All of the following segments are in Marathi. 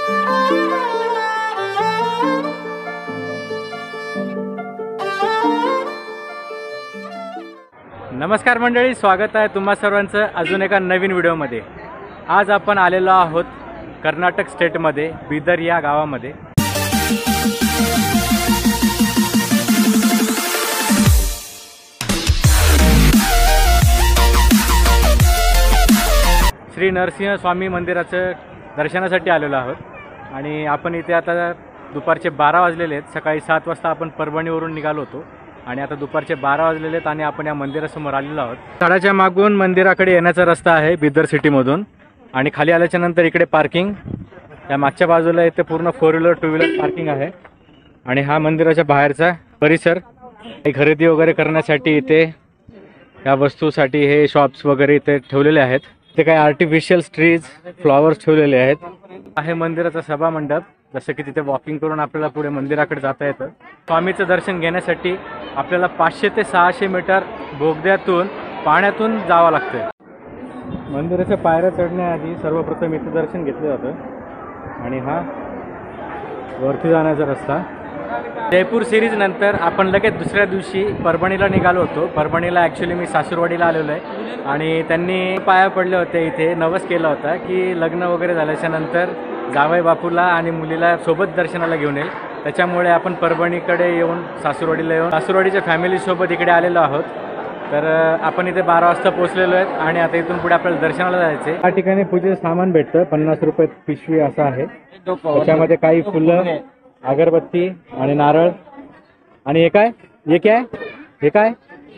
नमस्कार मंडळी, स्वागत आहे तुम्हा सर्वांचं अजून एका नवीन व्हिडिओमध्ये। आज आपण आलेलो आहोत कर्नाटक स्टेटमध्ये बीदर या गावामध्ये। श्री नरसिंह स्वामी मंदिराचं दर्शनासाठी आलेलो आहोत आणि आपण इथे आता दुपारचे 12 वाजलेले आहेत। सकाळी 7 वाजता आपण परभणीवरून निघालो होतो आणि आता दुपारचे 12 वाजलेले आहेत आणि आपण या मंदिरासमोर आलेलो आहोत। तळाच्या मागून मंदिराकडे येण्याचा रस्ता आहे बीदर सिटीमधून आणि खाली आल्याच्या नंतर इकडे पार्किंग, या मागच्या बाजूला इथे पूर्ण 4 व्हीलर 2 व्हीलर पार्किंग आहे आणि हा मंदिराच्या बाहेरचा परिसर। खरेदी वगैरे करण्यासाठी इथे या वस्तूसाठी हे शॉप्स वगैरे इथे ठेवलेले आहेत। इथे काही आर्टिफिशियल ट्रीज, फ्लॉवर्स ठेवलेले आहेत। आहे मंदिराचा सभा मंडप, जसं की तिथे वॉकिंग करून आपल्याला पुढे मंदिराकडे जाता येतं। स्वामीचं दर्शन घेण्यासाठी आपल्याला 500 ते 600 मीटर बोगद्यातून पाण्यातून जावं लागतं। मंदिराच्या पायऱ्या चढण्याआधी सर्वप्रथम इथे दर्शन घेतलं जातं आणि हा वरती जाण्याचा रस्ता। जयपूर सिरीज नंतर आपण लगेच दुसऱ्या दिवशी परभणीला निघालो होतो। परभणीला ॲक्च्युली मी सासूरवाडीला आलेलो आहे आणि त्यांनी पाया पडले होते, इथे नवस केला होता की लग्न वगैरे झाल्याच्या नंतर जावई बापूला आणि मुलीला सोबत दर्शनाला घेऊन येईल। त्याच्यामुळे आपण परभणीकडे येऊन सासूरवाडीला येऊन सासूरवाडीच्या फॅमिलीसोबत इकडे आलेलो आहोत। तर आपण इथे 12 वाजता पोहोचलेलो आहेत आणि आता इथून पुढे आपल्याला दर्शनाला जायचं आहे। या ठिकाणी पूजेचं सामान भेटतं, 50 रुपये पिशवी असं आहे। त्याच्यामध्ये काही फुलं, अगरबत्ती आणि नारळ आणि हे काय हे काय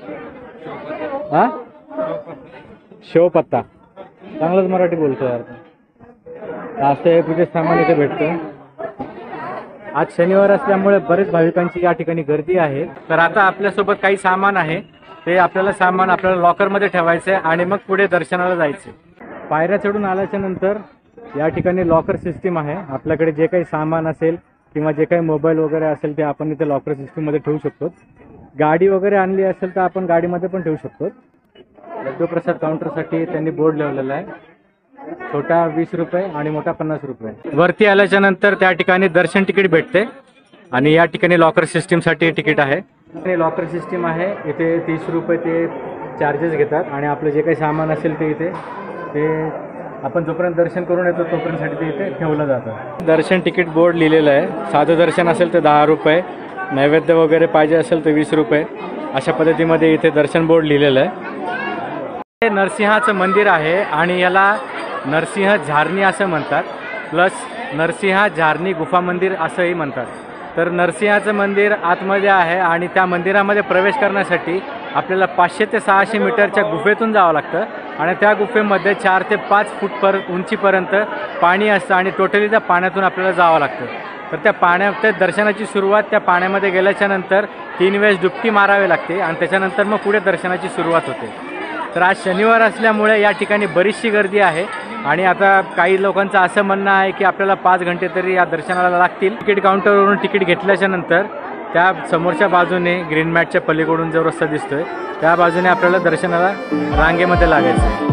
हा शेवपत्ता। चांगलंच मराठी बोलतो यार। असं हे पूजेचं सामान इथे भेटतं। आज शनिवार असल्यामुळे बरेच भाविकांची या ठिकाणी गर्दी आहे। तर आता आपल्यासोबत काही सामान आहे, ते आपल्याला लॉकरमध्ये ठेवायचं आहे आणि मग पुढे दर्शनाला जायचं। पायऱ्या चढून आल्याच्या नंतर या ठिकाणी लॉकर सिस्टीम आहे। आपल्याकडे जे काही सामान असेल किंवा जे काही मोबाईल वगैरे असेल ते आपण इथे लॉकर सिस्टीममध्ये ठेवू शकतो। गाडी वगैरे आणली असेल तर आपण गाडीमध्ये पण ठेवू शकतो। लड्डू प्रसाद काउंटरसाठी त्यांनी बोर्ड लावलेला आहे, छोटा 20 रुपये आणि मोठा 50 रुपये। वरती आल्याच्या नंतर त्या ठिकाणी दर्शन तिकीट भेटते आणि या ठिकाणी लॉकर सिस्टीमसाठी तिकीट आहे। लॉकर सिस्टीम आहे, इथे 30 रुपये ते चार्जेस घेतात आणि आपलं जे काही सामान असेल ते इथे आपण जोपर्यंत दर्शन करून येतो तोपर्यंतसाठी ते इथे ठेवलं जातं। दर्शन तिकीट बोर्ड लिहिलेलं आहे। साधं दर्शन असेल तर 10 रुपये, नैवेद्य वगैरे पाहिजे असेल तर 20 रुपये, अशा पद्धतीमध्ये इथे दर्शन बोर्ड लिहिलेलं आहे। हे नरसिंहाचं मंदिर आहे आणि याला नरसिंह झारणी असं म्हणतात, प्लस नरसिंह झारणी गुफा मंदिर असंही म्हणतात। तर नरसिंहाचं मंदिर आतमध्ये आहे आणि त्या मंदिरामध्ये प्रवेश करण्यासाठी आपल्याला 500 ते 600 मीटरच्या गुफेतून जावं लागतं आणि त्या गुफेमध्ये 4 ते 5 फूट उंचीपर्यंत पाणी असतं आणि टोटली त्या पाण्यातून आपल्याला जावं लागतं। तर त्या दर्शनाची सुरुवात त्या पाण्यामध्ये गेल्याच्या नंतर 3 वेळेस डुबकी मारावी लागते आणि त्याच्यानंतर मग पुढे दर्शनाची सुरुवात होते। तर आज शनिवार असल्यामुळे या ठिकाणी बरीचशी गर्दी आहे आणि आता काही लोकांचं असं म्हणणं आहे की आपल्याला 5 घंटे तरी या दर्शनाला लागतील। तिकीट काउंटरवरून तिकीट घेतल्याच्या नंतर त्या समोरच्या बाजूने ग्रीन मॅटच्या पलीकडून जो रस्ता दिसतोय त्या बाजूने आपल्याला दर्शनाला रांगेमध्ये लागायचं आहे।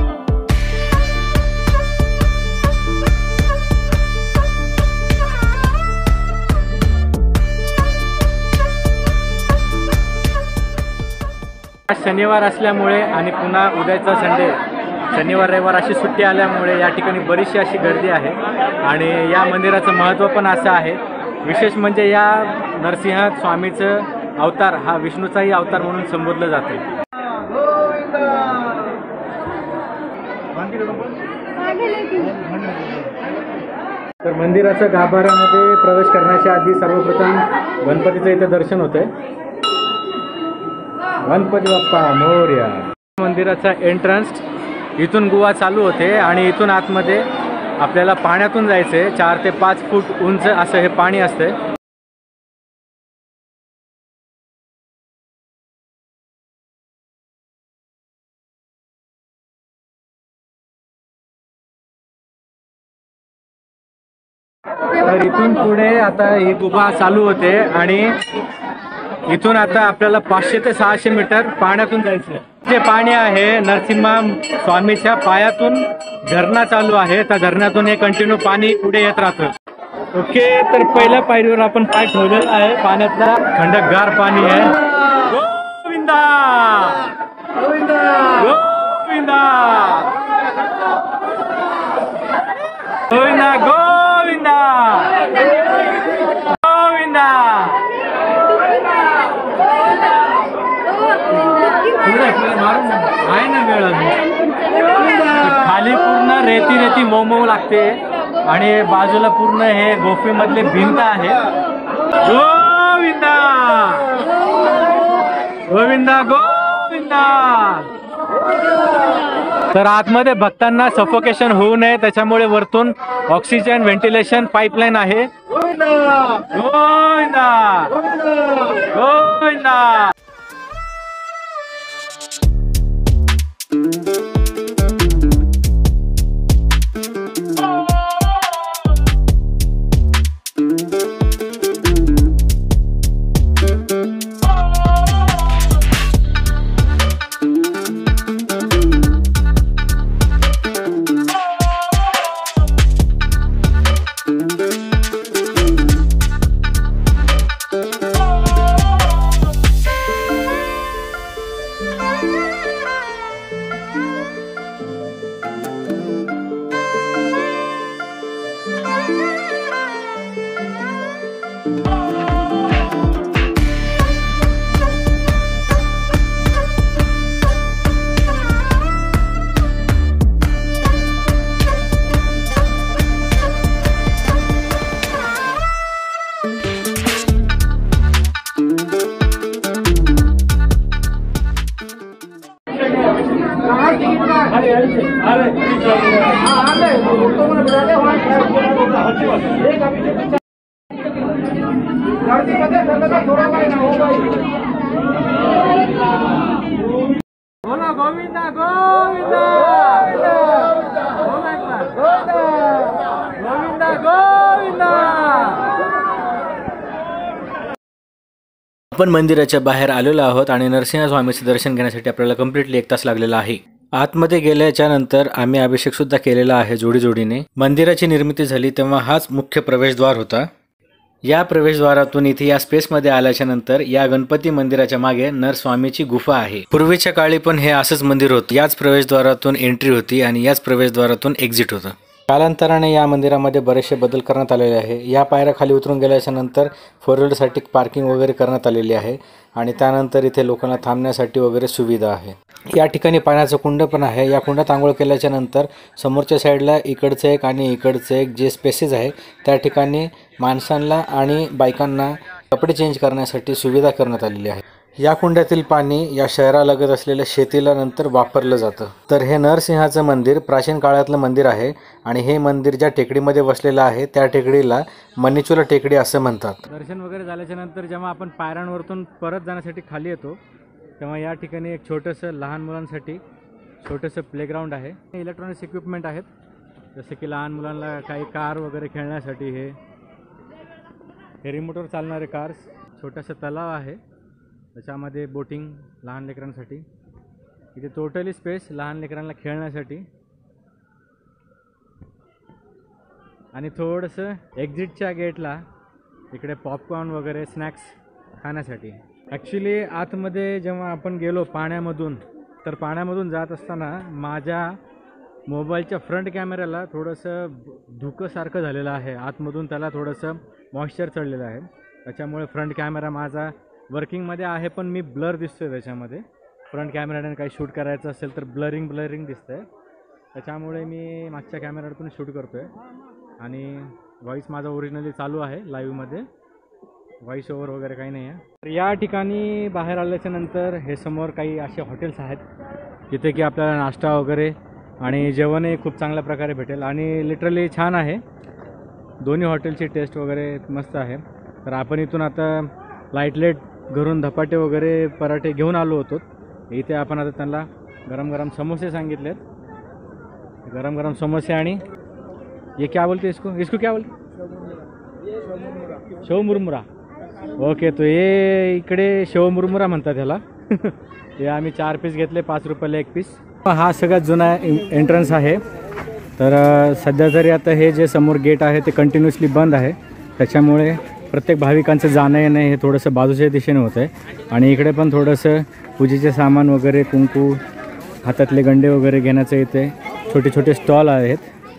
शनिवार असल्यामुळे आणि पुन्हा उद्याचा संडे, शनिवार रविवार अशी सुट्टी आल्यामुळे या ठिकाणी बरीचशी अशी गर्दी आहे आणि या मंदिराचं महत्त्व पण असं आहे। विशेष म्हणजे या नरसिंह स्वामीचं अवतार हा विष्णूचाही अवतार म्हणून संबोधलं जाते। तर मंदिराच्या गाभाऱ्यामध्ये प्रवेश करण्याच्या आधी सर्वप्रथम गणपतीचं इथे दर्शन होतंय। गणपती बाप्पा मोरया। मंदिराचा एंट्रन्स इथून गुहा चालू होते आणि इथून आतमध्ये आपल्याला पाण्यातून जायचंय। 4 ते 5 फूट उंच असं हे पाणी असते। तर इथून पुढे आता ही गुहा चालू होते आणि इथून आता आपल्याला 500 ते 600 मीटर पाण्यातून जायचं। जे पाणी आहे नरसिंह स्वामीच्या पायातून झरणा चालू आहे, त्या झरण्यातून हे कंटिन्यू पाणी पुढे येत राहतं। ओके, तर पहिल्या पायरीवर आपण पाय ठेवलेला आहे पाण्यातला. थंडगार पाणी आहे. गोविंदा गोविंदा गोविंदा गोविंदा गोविंदा गोविंदा. आहे ना वेळ खाली पूर्ण रेती रेती मऊ लागते आणि बाजूला पूर्ण हे गोफी मधले भिंत आहे. गोविंदा गोविंदा गोविंदा. तर आतमध्ये भक्तांना सफोकेशन होऊ नये त्याच्यामुळे वरतून ऑक्सिजन व्हेंटिलेशन पाईपलाईन आहे. गोविंदा गोविंदा. बोला गोविंदा गोविंदा गोविंदा गोविंदा. आपण मंदिराच्या बाहेर आलेलो आहोत आणि नरसिंह स्वामीचे दर्शन घेण्यासाठी आपल्याला कम्प्लिटली 1 तास लागलेला आहे. आतमध्ये गेल्याच्या नंतर आम्ही अभिषेक सुद्धा केलेला आहे जोडीने. मंदिराची निर्मिती झाली तेव्हा हाच मुख्य प्रवेशद्वार होता. या प्रवेशद्वारातून इथे या स्पेसमध्ये आल्याच्या नंतर या गणपती मंदिराच्या मागे नरस्वामीची गुफा आहे. पूर्वीच्या काळी पण हे असंच मंदिर होतं. याच प्रवेशद्वारातून एंट्री होती आणि याच प्रवेशद्वारातून एक्झिट होतं. कालांतराने या मंदिरामध्ये बरेचसे बदल करण्यात आलेले आहे. या पायऱ्या खाली उतरून गेल्याच्या नंतर 4 व्हीलरसाठी पार्किंग वगैरे करण्यात आलेली आहे आणि त्यानंतर इथे लोकांना थांबण्यासाठी वगैरे सुविधा आहे. या ठिकाणी पाण्याचं कुंड पण आहे. या कुंडात आंघोळ केल्याच्या नंतर समोरच्या साईडला इकडचं एक आणि इकडचं एक जे स्पेसेस आहे त्या ठिकाणी माणसांना आणि बायकांना कपडे चेंज करण्यासाठी सुविधा करण्यात आलेली आहे. या कुंडातील पाणी या शहरालगत असलेल्या शेतीला नंतर वापरलं जातं. तर हे नरसिंहाचं मंदिर प्राचीन काळातलं मंदिर आहे आणि हे मंदिर ज्या टेकडीमध्ये वसलेलं आहे त्या टेकडीला मनिचुला टेकडी असं म्हणतात. दर्शन वगैरे झाल्याच्या नंतर जेव्हा आपण पायऱ्यांवरतून परत जाण्यासाठी खाली येतो तेव्हा या ठिकाणी एक छोटंसं लहान मुलांसाठी छोटंसं प्लेग्राऊंड आहे. इलेक्ट्रॉनिक्स इक्विपमेंट आहेत जसं की लहान मुलांना काही कार वगैरे खेळण्यासाठी हे रिमोटवर चालणारे कार्स. छोटंसं तलाव आहे त्याच्यामध्ये बोटिंग लहान लेकरांसाठी. इथे टोटली स्पेस लहान लेकरांना खेळण्यासाठी आणि थोडंसं एक्झिटच्या गेटला इकडे पॉपकॉर्न वगैरे स्नॅक्स खाण्यासाठी. ॲक्च्युली आतमध्ये जेव्हा आपण गेलो पाण्यामधून तर पाण्यामधून जात असताना माझ्या मोबाईलच्या फ्रंट कॅमेऱ्याला थोडंसं धुकंसारखं झालेलं आहे. आतमधून त्याला थोडंसं मॉइश्चर चढलेलं आहे त्याच्यामुळे फ्रंट कॅमेरा माझा वर्किंगमध्ये आहे पण मी ब्लर दिसतोय त्याच्यामध्ये. फ्रंट कॅमेऱ्याने काही शूट करायचं असेल तर ब्लरिंग दिसतंय त्याच्यामुळे मी मागच्या कॅमेऱ्यातून शूट करतो आहे आणि व्हॉईस माझा ओरिजिनली चालू आहे लाईव्हमध्ये. व्हॉईस ओव्हर वगैरे काही नाही आहे. तर या ठिकाणी बाहेर आल्याच्या नंतर हे समोर काही असे हॉटेल्स आहेत जिथे की आपल्याला नाश्ता वगैरे आणि जेवणही खूप चांगल्या प्रकारे भेटेल आणि लिटरली छान आहे. दोन्ही हॉटेलची टेस्ट वगैरे मस्त आहे. तर आपण इथून आता लाईटलेट घरून धपाटे वगैरे पराठे घेऊन आलो होतो. इथे आपण आता त्यांना गरम गरम समोसे सांगितलेत. गरम गरम समोसे आणि ये क्या बोलते इसको क्या बोलते शेव मुरमुरा. ओके तो ये इकडे शेव मुरमुरा म्हणतात ह्याला. हे आम्ही 4 पीस घेतले 5 रुपयाला 1 पीस. हा सगळ्यात जुना एंट्रन्स आहे तर सध्या तरी आता हे जे समोर गेट आहे ते कंटिन्युअसली बंद आहे, त्याच्यामुळे प्रत्येक भाविकांचं जाणं येणं हे थोडंसं बाजूच्या दिशेने होतं आहे. आणि इकडे पण थोडंसं पूजेचे सामान वगैरे, कुंकू, हातातले गंडे वगैरे घेण्याचं इथे छोटे छोटे स्टॉल आहेत.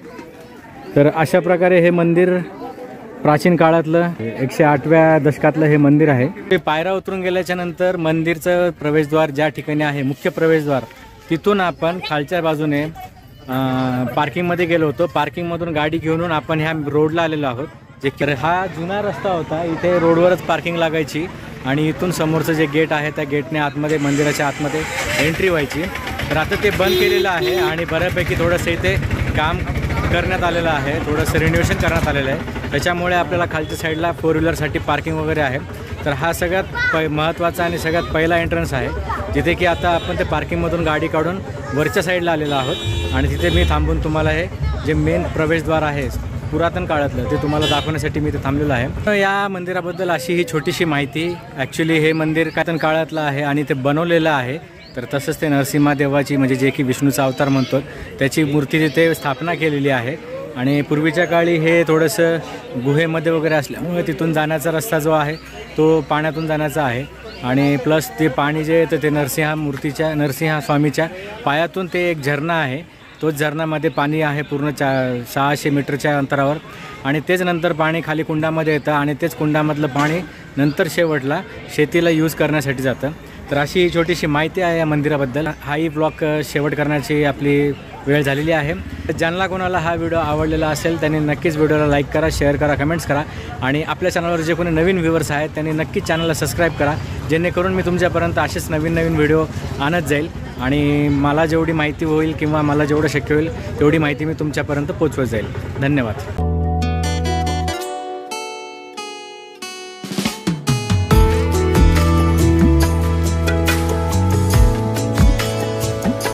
तर अशा प्रकारे हे मंदिर प्राचीन काळातलं 108व्या दशकातलं हे मंदिर आहे. ते पायऱ्या उतरून गेल्याच्या नंतर मंदिरचं प्रवेशद्वार ज्या ठिकाणी आहे, मुख्य प्रवेशद्वार, तिथून आपण खालच्या बाजूने पार्किंगमध्ये गेलो होतो. पार्किंगमधून गाडी घेऊन आपण ह्या रोडला आलेलो आहोत. जे हा जुना रस्ता होता, इथे रोडवरच पार्किंग लागायची आणि इथून समोरचं जे गेट आहे त्या गेटने आतमध्ये, मंदिराच्या आतमध्ये एंट्री व्हायची. तर आता ते बंद केलेलं आहे आणि बऱ्यापैकी थोडंसं इथे काम करण्यात आलेलं आहे, थोडंसं रिनोव्हेशन करण्यात आलेलं आहे. त्याच्यामुळे आपल्याला खालच्या साईडला 4 व्हीलरसाठी पार्किंग वगैरे आहे. तर हा सगळ्यात महत्त्वाचा आणि सगळ्यात पहिला एंट्रन्स आहे, जिथे की आता आपण ते पार्किंगमधून गाडी काढून वरच्या साईडला आलेलो आहोत. आणि तिथे मी थांबून तुम्हाला हे जे मेन प्रवेशद्वार आहे पुरातन काळातलं ते तुम्हाला दाखवण्यासाठी मी इथे थांबलेलो आहे. तर या मंदिराबद्दल अशी ही छोटीशी माहिती. ॲक्च्युली हे मंदिर पुरातन काळातलं आहे आणि ते बनवलेलं आहे. तर तसंच ते नरसिंहदेवाची, म्हणजे जे की विष्णूचा अवतार म्हणतो, त्याची मूर्ती तिथे स्थापना केलेली आहे. आणि पूर्वीच्या काळी हे थोडंसं गुहेमध्ये वगैरे असल्यामुळे तिथून जाण्याचा रस्ता जो आहे तो पाण्यातून जाण्याचा आहे. आणि प्लस ते पाणी जे येतं ते नरसिंह स्वामीच्या पायातून ते एक झरणा आहे. तोच झरणामध्ये पाणी आहे पूर्ण 600 मीटरच्या अंतरावर. आणि तेच नंतर पाणी खाली कुंडामध्ये येतं आणि तेच कुंडामधलं पाणी नंतर शेवटला शेतीला यूज करण्यासाठी जातं. तर अशी ही छोटीशी माहिती आहे या मंदिराबद्दल. हाही ब्लॉग शेवट करण्याची आपली वेळ झालेली आहे. ज्यांना कोणाला हा व्हिडिओ आवडलेला असेल त्यांनी नक्कीच व्हिडिओला लाईक करा, शेअर करा, कमेंट्स करा. आणि आपल्या चॅनलवर जे कोणी नवीन व्ह्यूवर्स आहेत त्यांनी नक्कीच चॅनलला सबस्क्राईब करा, जेणेकरून मी तुमच्यापर्यंत असेच नवीन व्हिडिओ आणत जाईल. आणि मला जेवढी माहिती होईल किंवा मला जेवढं शक्य होईल तेवढी माहिती मी तुमच्यापर्यंत पोचवत जाईल. धन्यवाद.